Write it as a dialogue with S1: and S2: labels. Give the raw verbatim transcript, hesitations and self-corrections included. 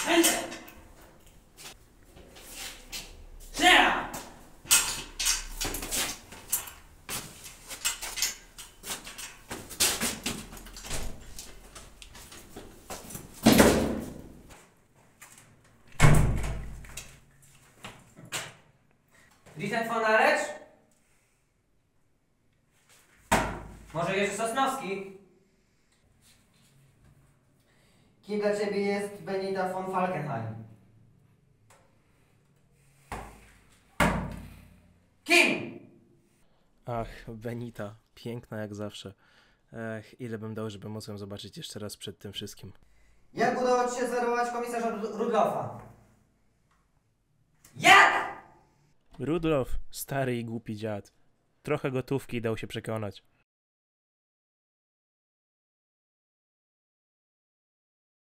S1: Wicent von Aresz? Może Jerzy Sosnowski?
S2: Kim dla ciebie jest Benita von Falkenhayn?
S1: Kim?
S3: Ach, Benita. Piękna jak zawsze. Ech, ile bym dał, żeby móc ją zobaczyć jeszcze raz przed tym wszystkim.
S2: Jak udało ci się zwerbować komisarza Rud- Rudolfa?
S1: Jak?
S3: Rudolf, stary i głupi dziad. Trochę gotówki dał się przekonać.